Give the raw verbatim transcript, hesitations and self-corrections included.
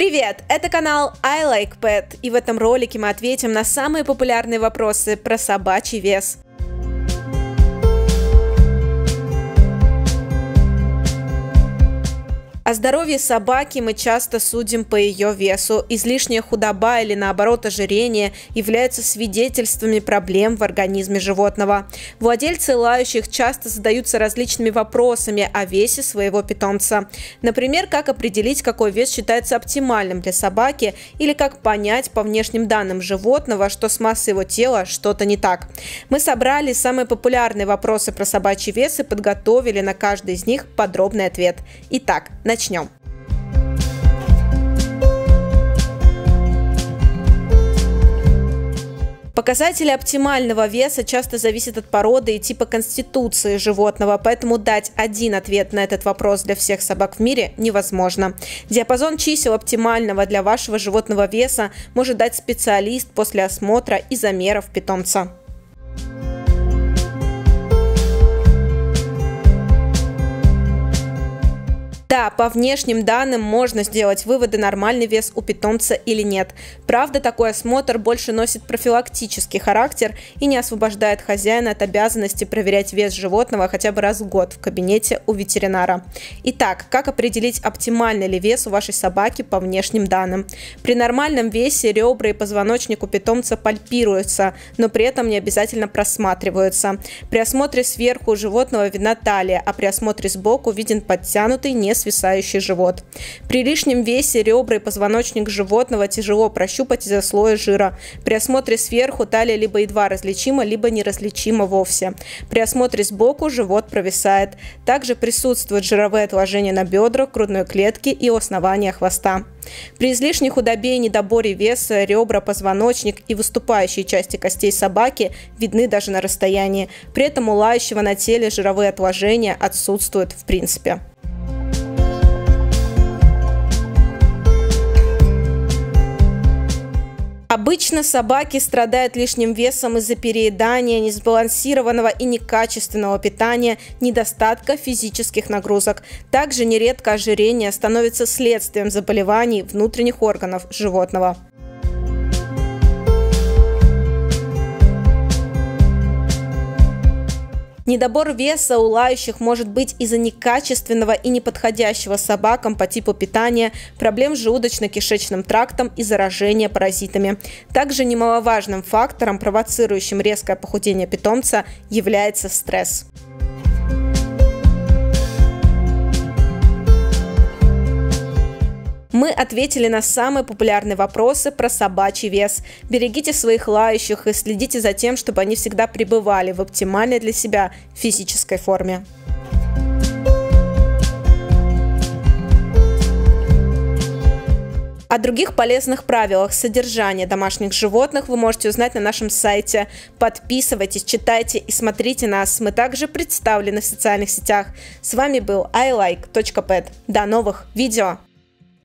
Привет! Это канал I Like Pet, и в этом ролике мы ответим на самые популярные вопросы про собачий вес. О здоровье собаки мы часто судим по ее весу. Излишняя худоба или, наоборот, ожирение являются свидетельствами проблем в организме животного. Владельцы лающих часто задаются различными вопросами о весе своего питомца. Например, как определить, какой вес считается оптимальным для собаки, или как понять по внешним данным животного, что с массой его тела что-то не так. Мы собрали самые популярные вопросы про собачий вес и подготовили на каждый из них подробный ответ. Итак, начнем. Начнем. Показатели оптимального веса часто зависят от породы и типа конституции животного, поэтому дать один ответ на этот вопрос для всех собак в мире невозможно. Диапазон чисел оптимального для вашего животного веса может дать специалист после осмотра и замеров питомца. Да, по внешним данным можно сделать выводы, нормальный вес у питомца или нет. Правда, такой осмотр больше носит профилактический характер и не освобождает хозяина от обязанности проверять вес животного хотя бы раз в год в кабинете у ветеринара. Итак, как определить, оптимальный ли вес у вашей собаки по внешним данным? При нормальном весе ребра и позвоночник у питомца пальпируются, но при этом не обязательно просматриваются. При осмотре сверху у животного видна талия, а при осмотре сбоку виден подтянутый, не свисающий живот. При лишнем весе ребра и позвоночник животного тяжело прощупать из-за слоя жира. При осмотре сверху талия либо едва различима, либо неразличима вовсе. При осмотре сбоку живот провисает. Также присутствуют жировые отложения на бедрах, грудной клетке и у основания хвоста. При излишней худобе и недоборе веса ребра, позвоночник и выступающие части костей собаки видны даже на расстоянии. При этом у лающего на теле жировые отложения отсутствуют в принципе. Обычно собаки страдают лишним весом из-за переедания, несбалансированного и некачественного питания, недостатка физических нагрузок. Также нередко ожирение становится следствием заболеваний внутренних органов животного. Недобор веса у лающих может быть из-за некачественного и неподходящего собакам по типу питания, проблем с желудочно-кишечным трактом и заражения паразитами. Также немаловажным фактором, провоцирующим резкое похудение питомца, является стресс. Мы ответили на самые популярные вопросы про собачий вес. Берегите своих лающих и следите за тем, чтобы они всегда пребывали в оптимальной для себя физической форме. О других полезных правилах содержания домашних животных вы можете узнать на нашем сайте. Подписывайтесь, читайте и смотрите нас. Мы также представлены в социальных сетях. С вами был I Like точка Pet. До новых видео!